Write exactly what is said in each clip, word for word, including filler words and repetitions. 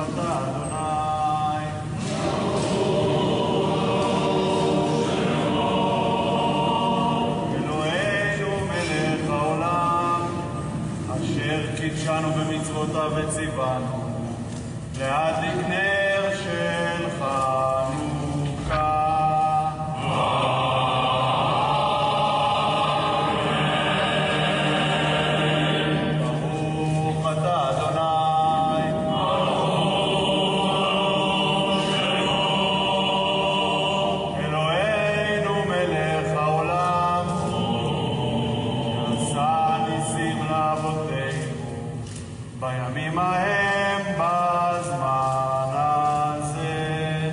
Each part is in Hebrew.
קידשנו במצוותיו וציוונו להדליק נר של חנוכה. ברוך אתה אדוני אלוהינו מלך העולם שעשה ניסים לאבותינו בימים ההם בזמן הזה.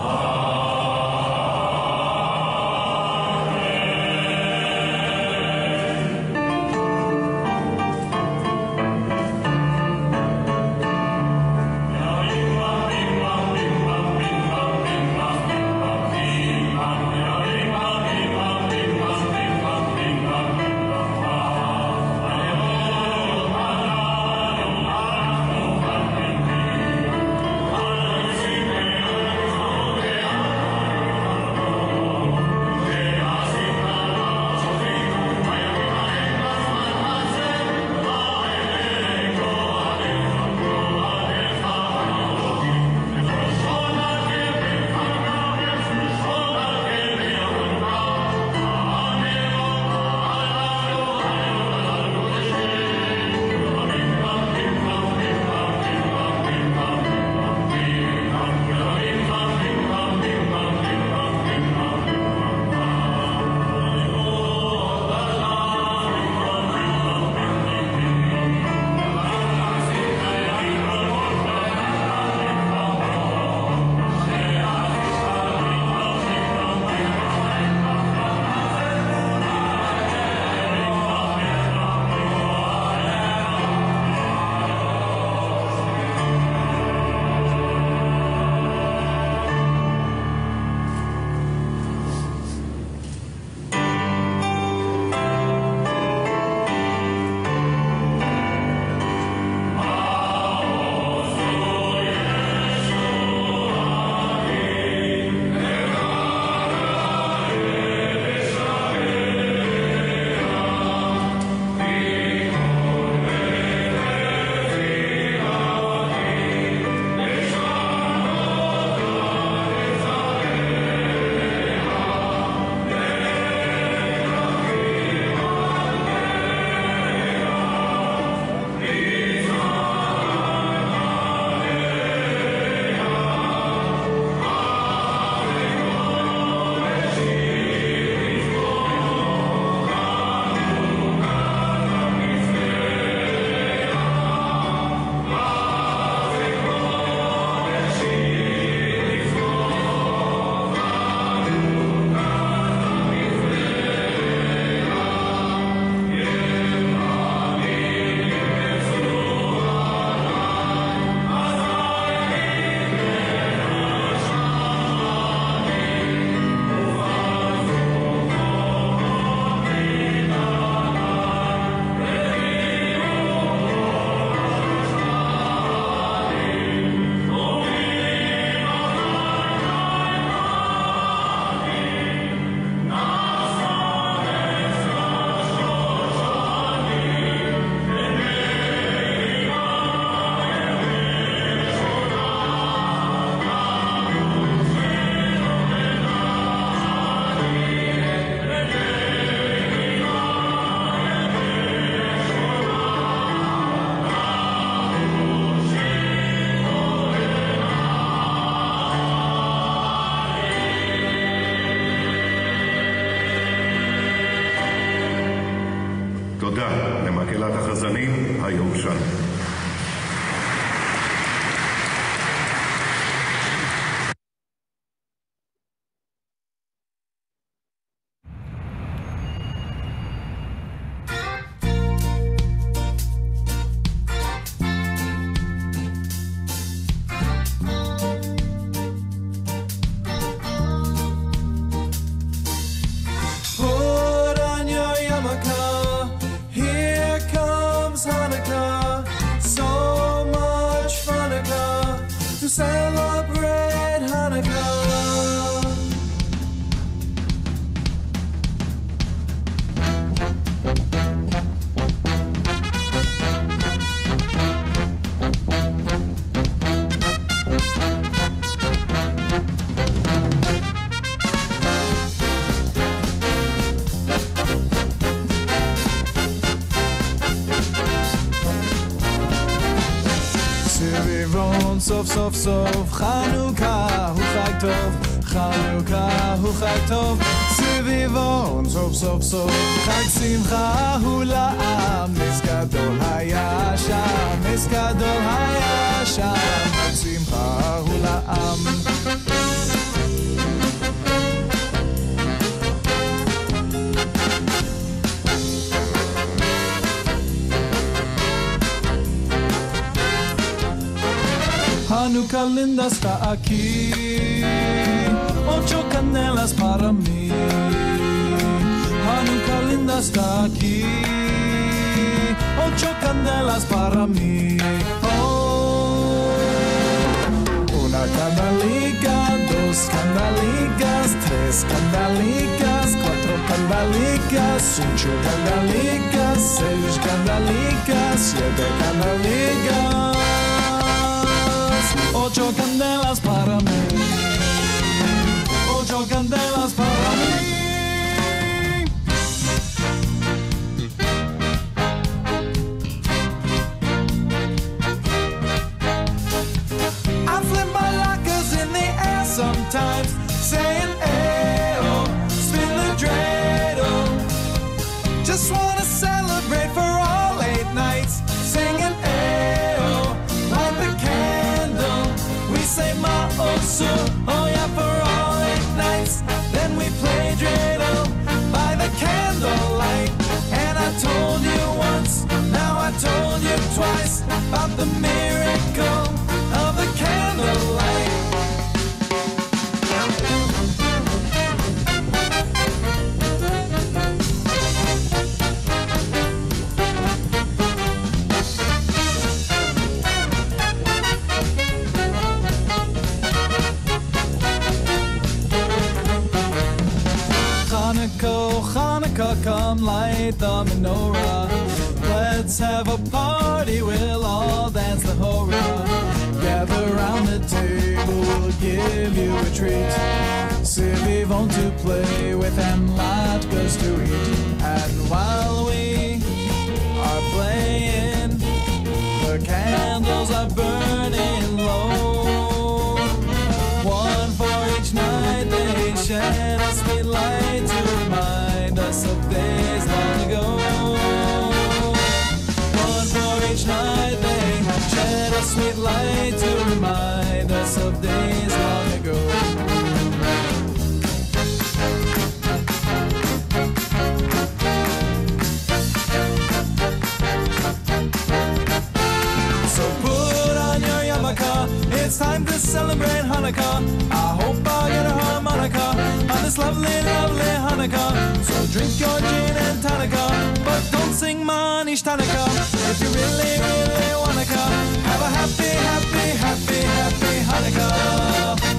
תודה למקהלת החזנים הירושלמית. Put on your yarmulke, here comes Hanukkah. celebrate Hanukkah. סוף סוף סוף חנוכה הוא חג טוב, חנוכה הוא חג טוב, סביבון סוף סוף סוף חג שמחה הוא לעם, נס גדול היה שם, נס גדול היה שם, חג שמחה הוא לעם. Hanukkah linda está aquí, ocho canelas para mí. Hanukkah linda está aquí, ocho canelas para mí. Oh, una canalica, dos candalicas, tres candalicas, cuatro candalicas, cinco candalicas, seis candalicas, siete candalicas. Ocho candelas para mí, ocho candelas para mí. I flip my lockers in the air sometimes, saying ayo, spin the dreidel. Just wanna celebrate for all eight nights, singing ayo, light the candle. We say ma'osu, oh yeah, for all eight nights. Then we play dreidel by the candlelight. And I told you once, now I told you twice, about the miracle of the candlelight. Hanukkah, come light the menorah. Let's have a party, we'll all dance the hora. Gather round the table, we'll give you a treat. Sivivon to play with and latkes to eat. And while we are playing, the candles are burning low. One for each night they shed a sweet light to remind us of days long ago. One for each night they shed a sweet light to remind us of days long ago. So put on your yarmulke, it's time to celebrate Hanukkah. I hope I get a harmonica on this lovely, lovely Hanukkah. So drink your gin and tonica, but don't sing Manish Tanaka. If you really, really wanna come, have a happy, happy, happy, happy Hanukkah.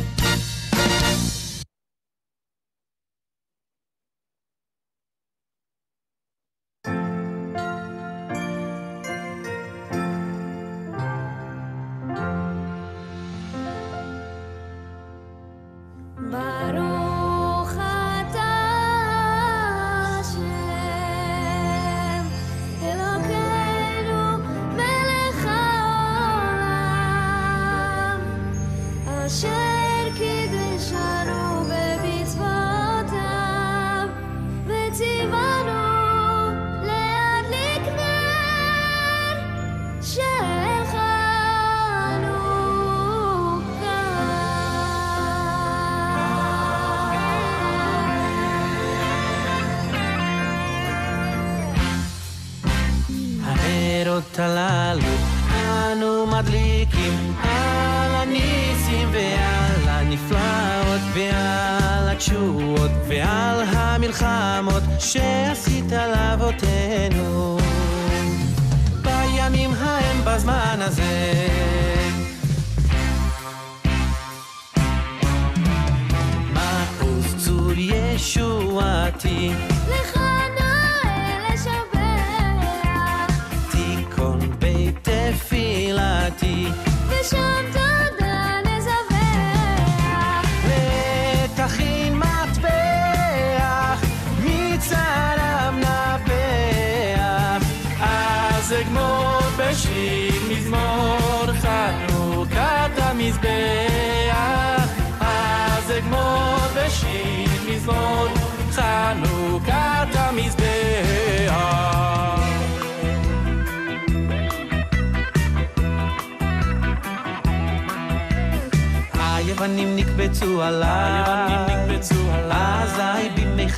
הללו אנו מדליקים על הניסים ועל הנפלאות ועל התשועות ועל המלחמות שעשית לאבותינו בימים ההם בזמן הזה חנוכת המזבח. היוונים נקבצו עליי, אזי בימי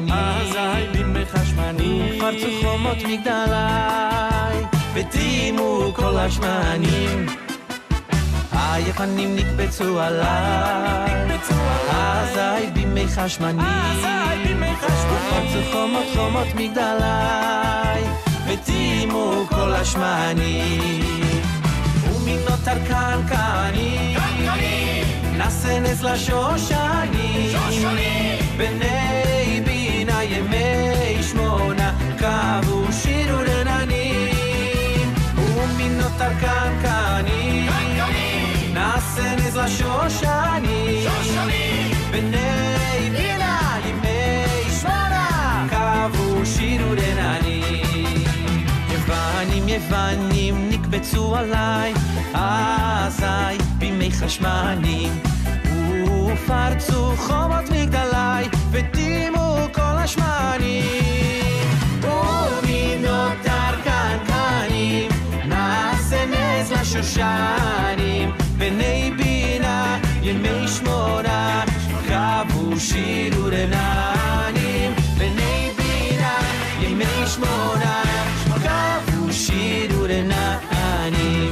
חשמני, פרצו חומות מגדלי, וטימו כל השמנים. היוונים נקבצו עליי, אזי בימי חשמני, פרצו חומות חומות מגדלי, וטימו כל השמנים. ומנותר קנקנים, נעשה נס לשושנים, בני בינה ימי שמונה, קבו שירו רננים. ומנותר קנקנים, נעשה נס לשושנים, בני בינה ימי שמונה, קבו שירו רננים. יוונים יוונים נקבצו עליי, אזי בימי חשמנים, ופרצו חומות מגדלי, וטימו כל השמנים. ומנותר קנקנים, נעשה נס לשושנים, בני בינה ימי שמונה, קבו שירו רננים. בני בינה ימי שמונה, קבו שירו רננים.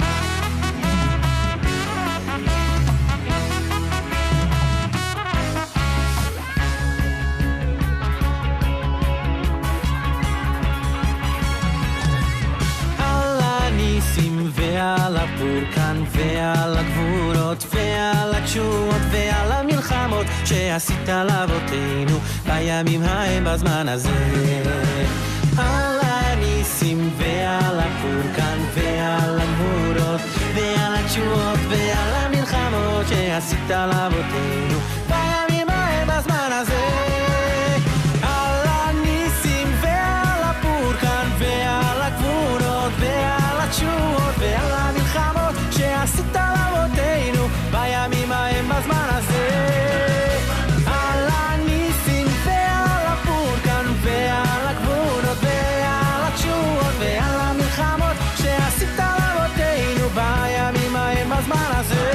ועל הפורקן ועל הגבורות ועל התשועות ועל המלחמות שעשית לאבותינו בימים ההם בזמן הזה. על הניסים ועל הפורקן ועל הגבורות ועל התשועות ועל המלחמות שעשית לאבותינו בימים ההם בזמן הזה. על הניסים ועל הפורקן ועל הגבורות ועל התשועות ועל המלחמות שעשית לאבותינו בימים ההם בזמן הזה. על הניסים ועל הפורקן ועל הגבורות ועל התשועות ועל המלחמות שעשית לאבותינו בימים ההם בזמן הזה.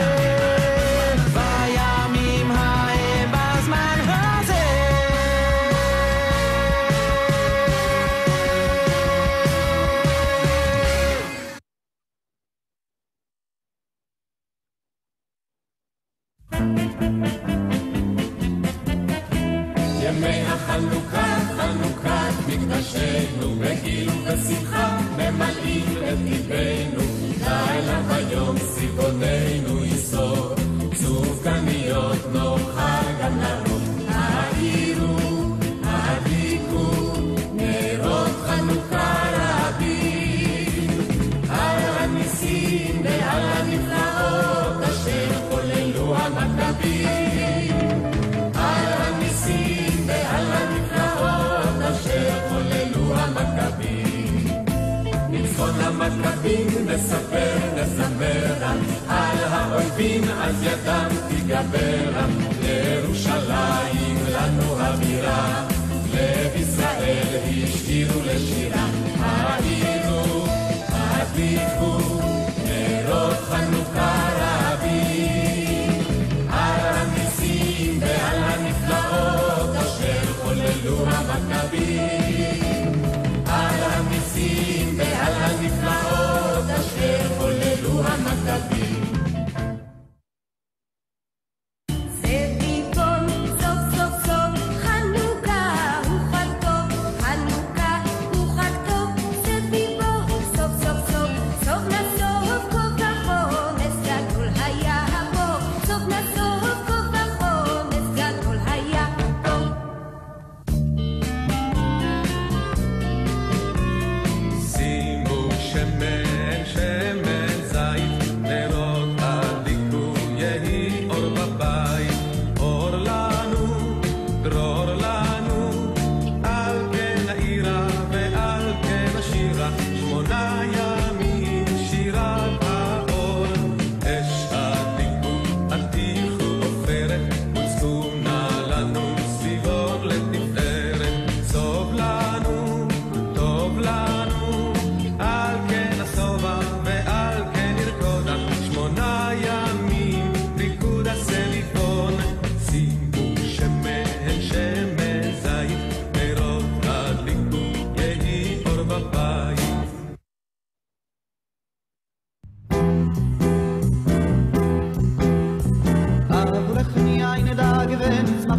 בימים ההם בזמן הזה. ימי החנוכה, חנוכת מקדשנו, בגיל ובשמחה ממלאים את ליבנו. לילה ויום סיבוננו יסור, צופגניות נאכל גם נרות. האירו, הדליקו, נרות חנוכה רבים, על הניסים ועל הנפלאות אשר חוללו המכבים. על הניסים ועל הנפלאות אשר חוללו המכבים. ניצחון המכבים נספר נזמרם, על האויבים אז ידם תגברם. לירושלים לנו הבירה, לישראל השאירו לשירה. האירו, הדליקו, נרות חנוכה רבים, על הניסים ועל הנפלאות אשר חוללו המכבים. על הניסים ועל הנפלאות אשר חוללו המכבים. שימו שמן, שמן זית, נרות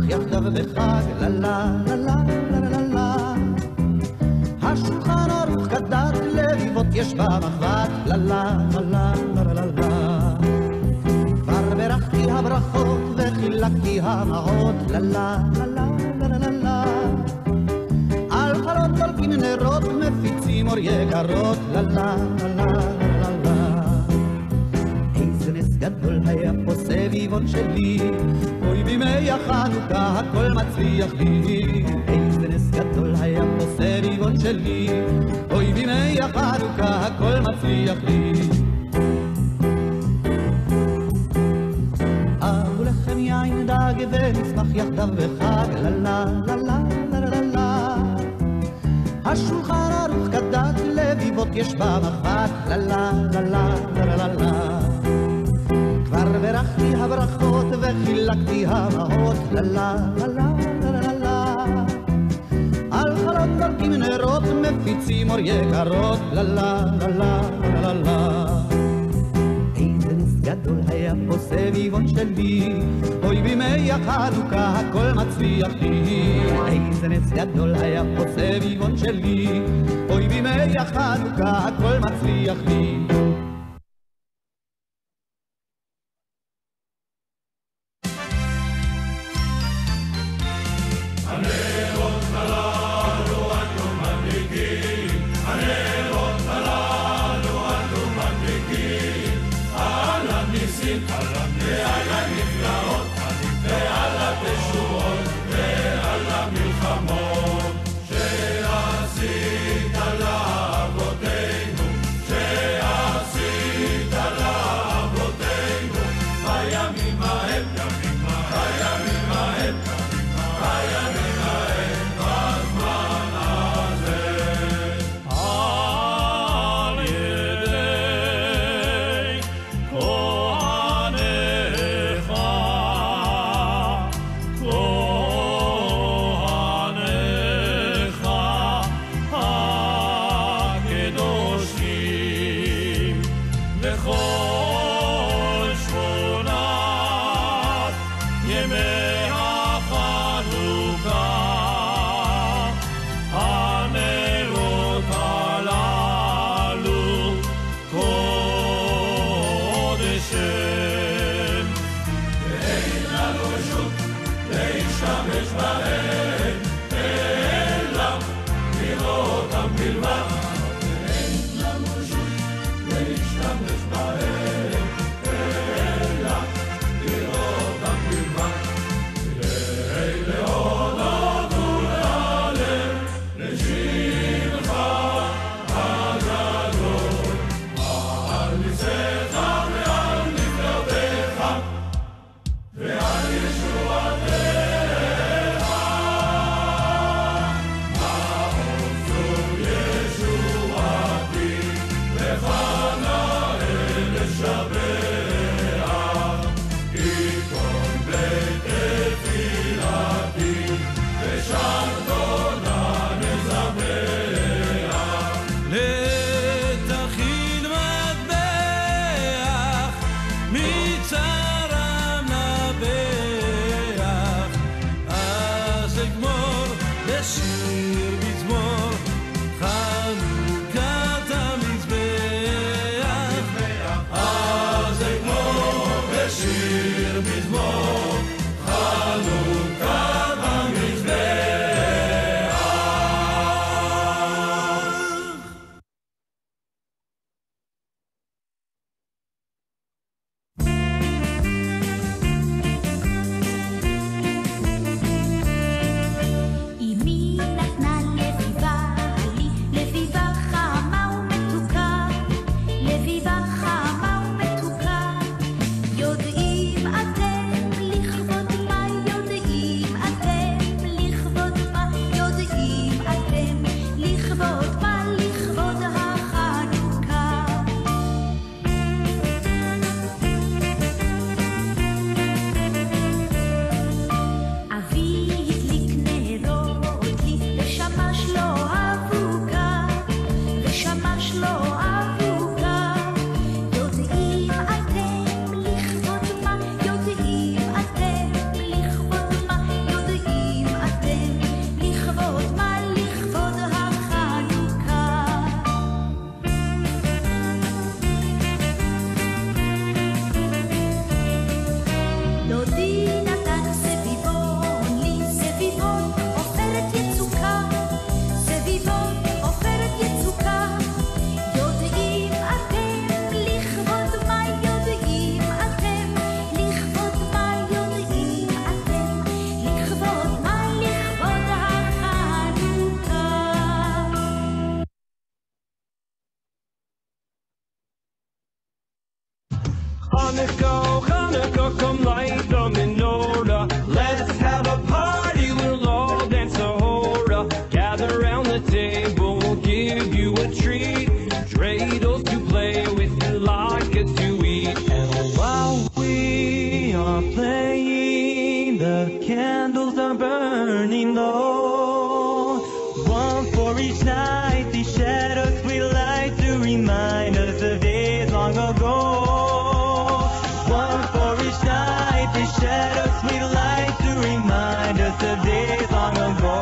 יחדיו בחג, לה לה לה לה לה לה לה. השולחן ערוך כדת לביבות יש במחבת, לה לה לה לה לה לה לה. כבר ברכתי הברכות וחילקתי המעות, לה לה לה לה לה לה לה. על חלות דולקים נרות מפיצים אור יקרות, לה לה לה לה לה לה. איזה נס גדול היה פה סביבון שלי, אוי בימי החנוכה הכל מצליח לי. איזה נס גדול היה פה סביבון שלי, אוי בימי החנוכה הכל מצליח לי. אבו לכם יין דג ונשמח יחדיו בחג, לה לה לה לה לה לה לה. השולחן ערוך כדת לביבות יש במחבת, לה לה לה לה לה לה לה. כבר ברכתי הברכות וחילקתי המעות, לה לה לה לה לה לה לה. על חלות דולקים נרות מפיצים אור יקרות, לה לה לה לה לה לה. איזה נס גדול היה פה סביבון שלי, אוי בימי החנוכה הכל מצליח לי. איזה נס גדול היה פה סביבון שלי, אוי בימי החנוכה הכל מצליח לי. לתחיל מטבע Hanukkah, Hanukkah, come light the menorah. Let's have a party, we'll all dance a hora. Gather round the table, we'll give you a treat. Dreidels to play with, latkes to eat. And while we are playing, the candles are burning low. One for each night, these shadows we light to remind us of days long ago. One for each night, these shadows we light to remind us of days long ago.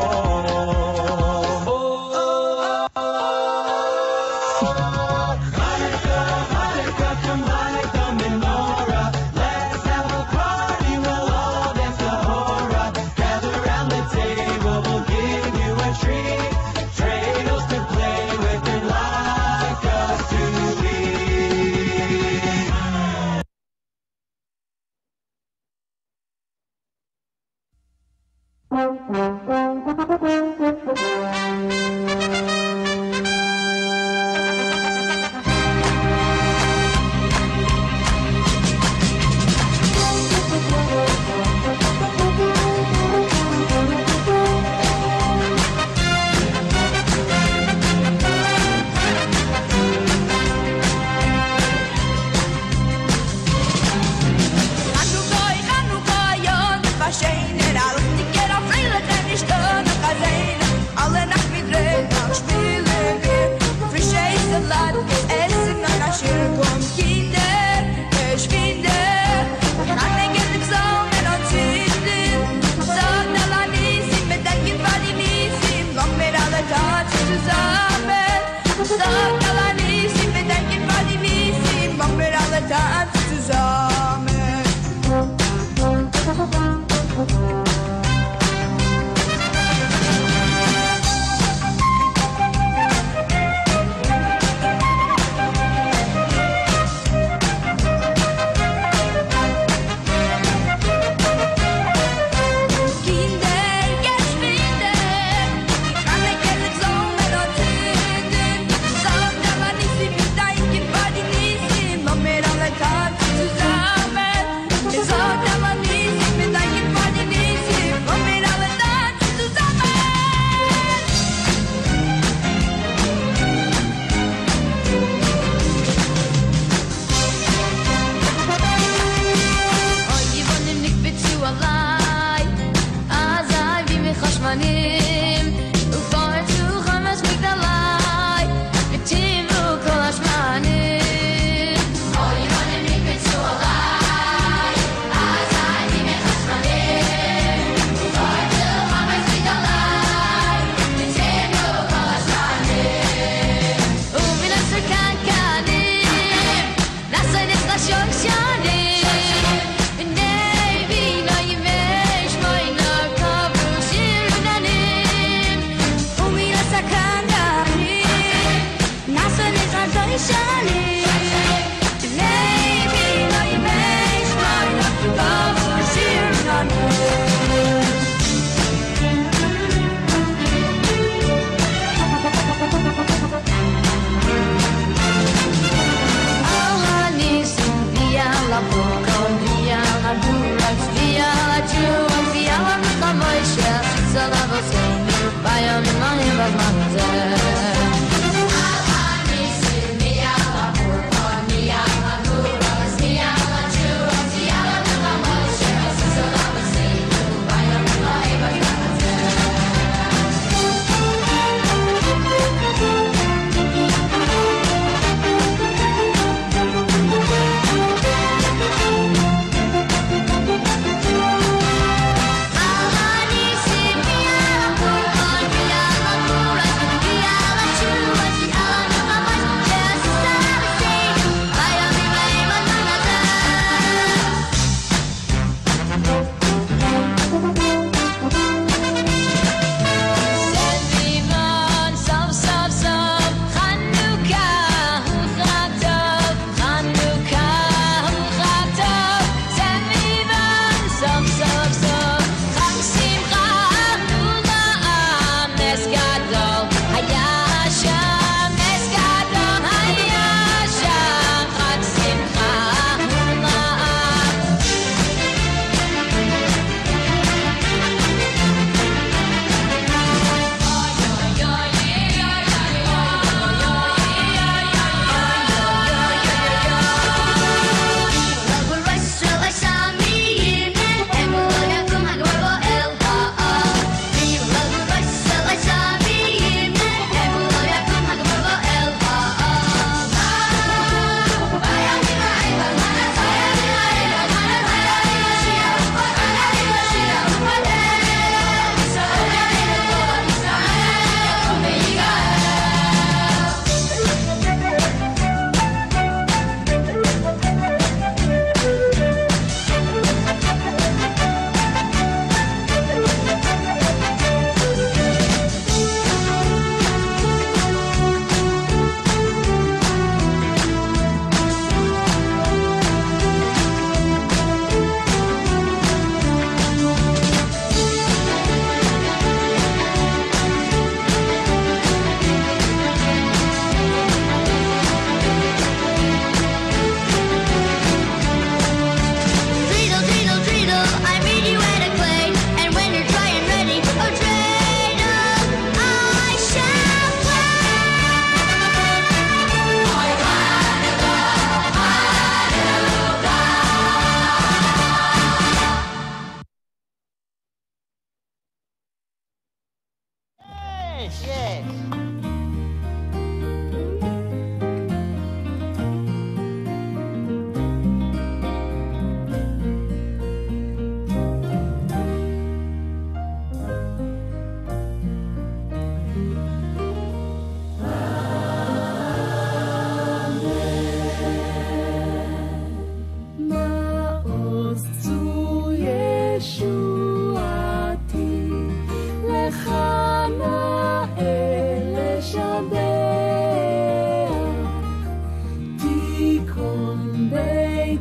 ציון בית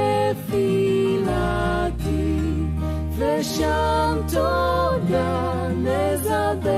תפילתי, ושם תודה נזבח.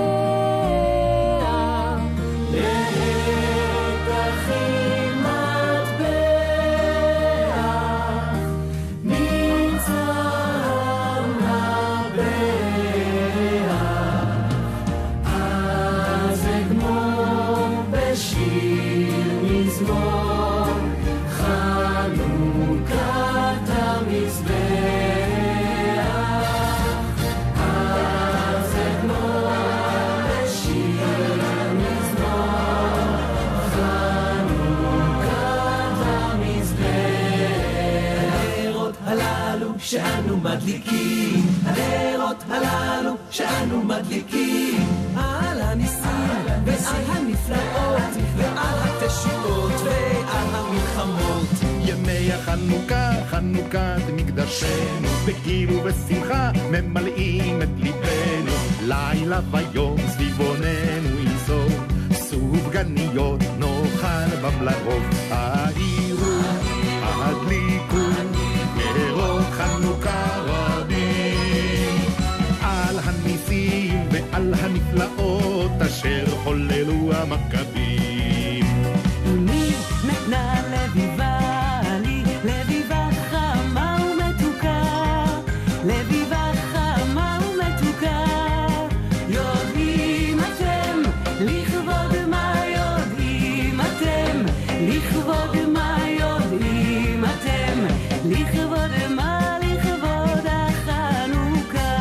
שאנו מדליקים, הנרות הללו שאנו מדליקים, על הניסים ועל הנפלאות ועל התשועות ועל המלחמות. ימי החנוכה, חנוכת מקדשנו, בגיל ובשמחה ממלאים את ליבנו. לילה ויום סביבוננו יזור, סופגניות נאכל במלרוב. העירו, הדליקו נרות חנוכה רבים, על הניסים ועל הנפלאות אשר חוללו המכבים. מי נתנה לביבה לי, לביבה חמה ומתוקה, לביבה חמה ומתוקה. יודעים אתם לכבוד מה, יודעים אתם לכבוד מה, יודעים אתם לכבוד מה, לכבוד החנוכה.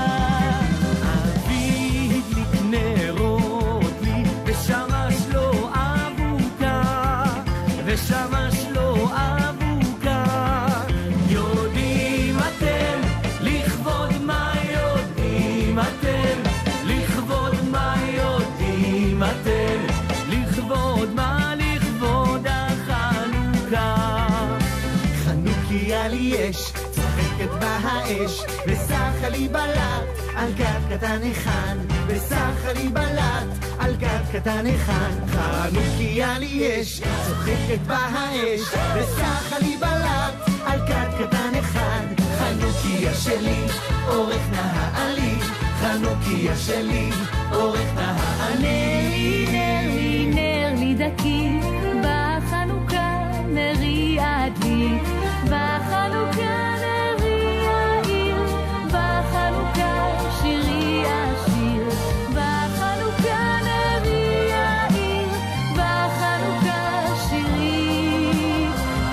אביב לי נרות לי, ושמש לו אבוקה, ושמש לו אבוקה. יודעים אתם לכבוד מה, יודעים אתם לכבוד מה, יודעים אתם לכבוד מה, לכבוד החנוכה. חנוכיה לי אש, צוחקת בה האש, וסחה לי בלט על גד קטן אחד, וסחה לי בלט על גד קטן אחד. חנוכיה לי אש, צוחקת בה האש, וסחה לי בלט על גד קטן אחד. חנוכיה שלי, אורך נעלי, חנוכיה שלי, אורך נעלי. נר לי, נר לי דקי, בחנוכה נרי הדליק, בחנוכה נרי העיר, בחנוכה שירי השיר, בחנוכה נרי העיר, בחנוכה שירי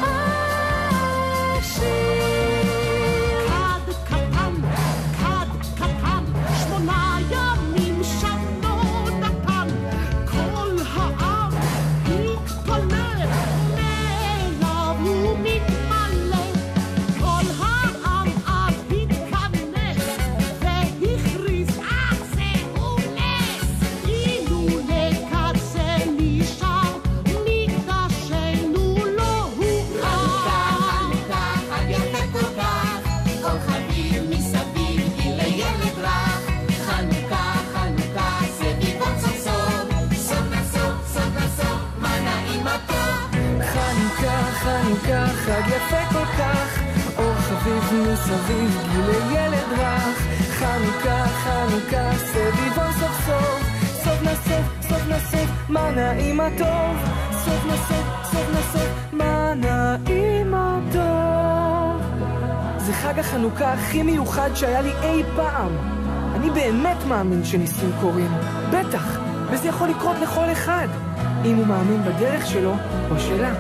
השיר. כד קטן, כד קטן, שמונה ימים שנו נתן, כל העם התפלל, נאהב ומתמלא, כל העם אז התכנס, והכריז אך זהו נס, אילולא כד זה נשאר, מקדשנו לא הוכר. חג יפה כל כך, כל חגים מסביב גיל לילד רך. חנוכה, חנוכה, סביבות סוף סוף, סוף נסוף, סוף נסוף, מה נעים הטוב. חנוכה, חנוכה, חג יפה כל כך, אור חביב מסביב גיל לילד רך. חנוכה, חנוכה, סביבון סוף סוף, סוף נסוף, סוף נסוף, מה נעים הטוב. סוף נסוף, סוף נסוף, מה נעים הטוב. זה חג החנוכה הכי מיוחד שהיה לי אי פעם. אני באמת מאמין שניסים קורים, בטח, וזה יכול לקרות לכל אחד, אם הוא מאמין בדרך שלו או שלה.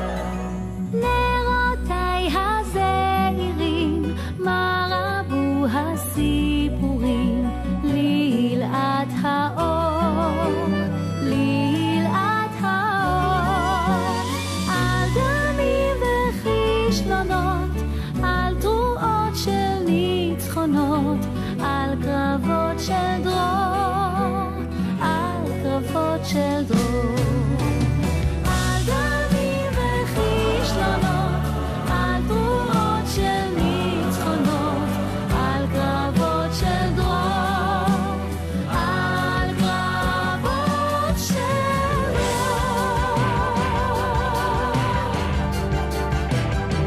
נרותיי הזעירים, מה רבו הסיפורים, לילאת האור, לילאת האור, על דמים וכישלונות, על תרועות של ניצחונות, על קרבות של דרור, על קרבות של דרור. על דמים וכישלונות, על תרועות של ניצחונות, על קרבות של דרור, על קרבות של דרור.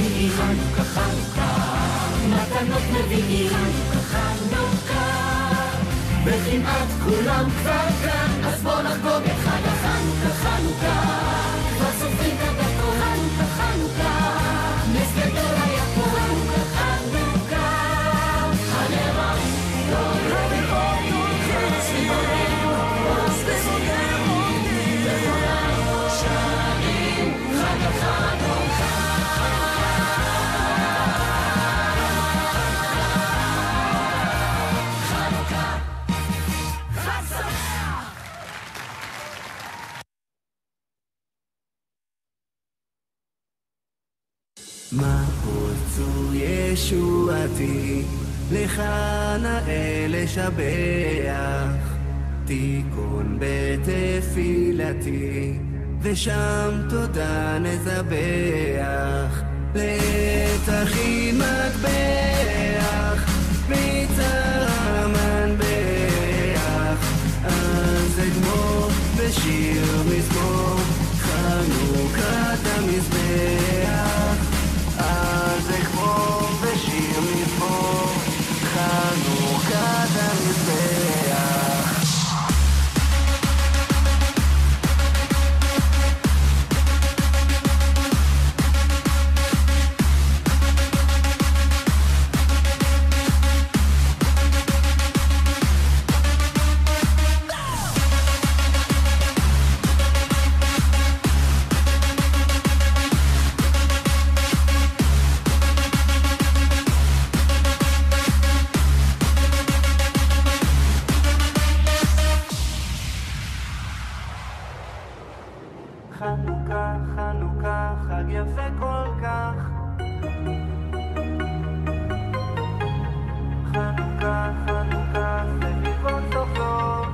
מביאים, חנוכה חנוכה, מתנות מביאים, חנוכה חנוכה, וכמעט כולם כבר כאן, אז בוא נחגוג את חג החנוכה חנוכה, כבר סופרים את הדקות, חנוכה חנוכה, נס גדול היה פה, חנוכה חנוכה, הנרות לא יבואו, חצי עורם, סביבותיהם עומדים, וכולם שרים, חג החנוכה. מה עוצו ישועתי, לך נאה לשבח, תיקון בתפילתי, ושם תודה נזבח, לעת הכין מטבח, ביצר המנבח, אז אגמור בשיר מזמור, חנוכת המזבח. אז אגמור בשיר מזמור, חנוכת המזבח. חנוכה, חנוכה, חג יפה כל כך. חנוכה, חנוכה, סביבון סוף סוף.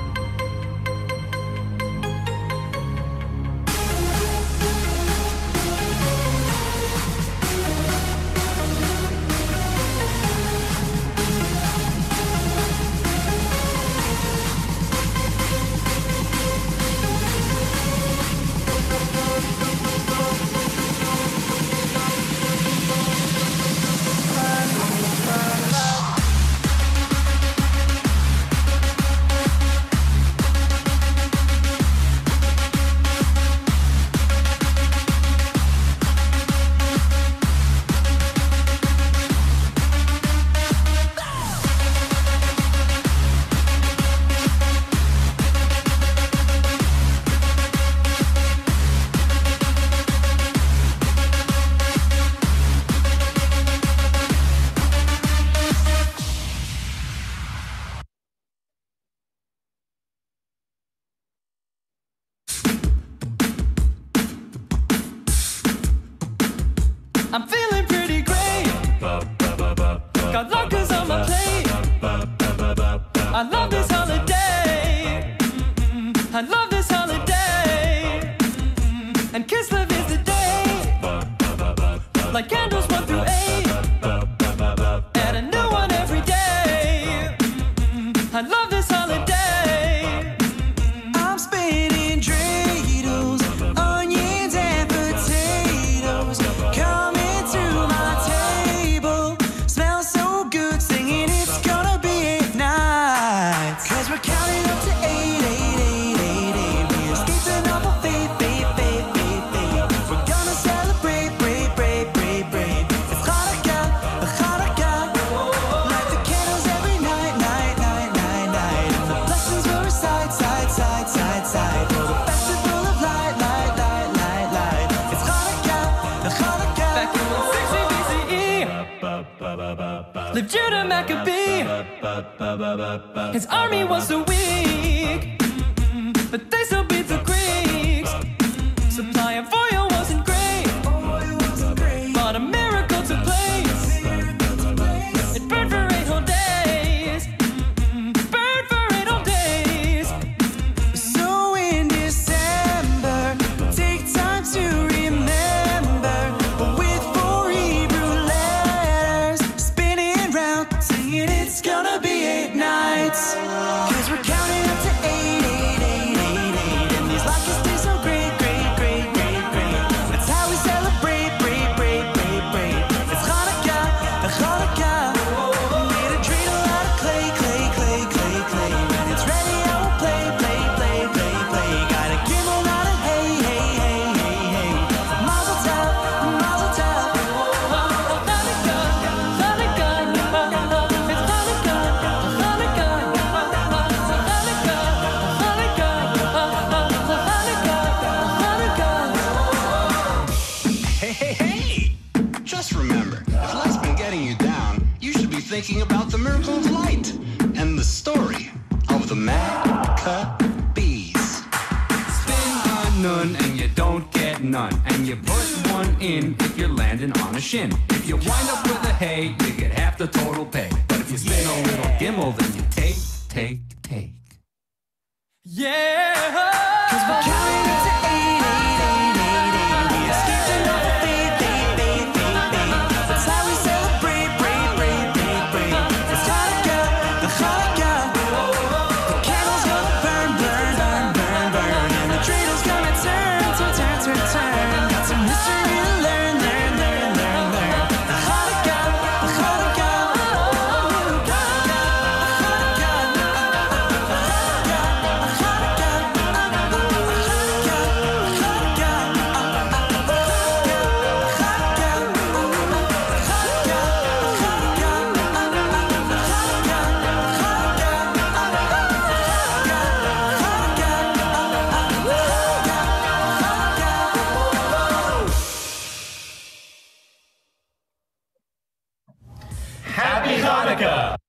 I'm feeling pretty great. Got lockers on my plate. I love this holiday. I love this holiday. And Kislev is the day. Like candles one through eight. And a new one every day. I love this holiday. I'm spinning dreidels, onions and potatoes. Coming to my table, smells so good, singing it's gonna be eight nights. Cause we're counting up to eight, eight, eight, eight, eight. We're escaping off of faith, faith, faith, faith, faith. We're gonna celebrate, break, break, break, break. It's Hanukkah, Hanukkah. Light the candles every night, night, night, night, night. And the blessings will recite, side, side, side, side. For the festival of light, light, light, light, light. It's Hanukkah, Hanukkah. Back in one sixty B C E, lived Judah Maccabee. His army was so weak, but they still beat the Greeks. Supply of oil wasn't great, but a miracle took place. It burned for eight whole days. Burned for eight whole days. So in December, take time to remember, with four Hebrew letters, spinning round, singing it's gonna be eight nights. Cause we're counting up to eight, eight, eight, eight, eight. speaking about the miracle of light and the story of the Maccabees. Spin a nun and you don't get none, and you put one in if you're landing on a shin. If you wind up with a hay, you get half the total pay. But if you spin a little gimel, then you take, take, take. Yeah, cause we're counting up to eight, eight, eight, eight, eight. We escaped another fate, fate, fate, fate, fate. That's how we celebrate, break, break, break, break. It's Hanukkah, the Hanukkah. The candle's gonna burn, burn, burn, burn, burn. And the dreidel's gonna turn, turn, turn, turn, turn. Got some history to learn, learn, learn, learn, learn. The Hanukkah, the Hanukkah. Happy Hanukkah!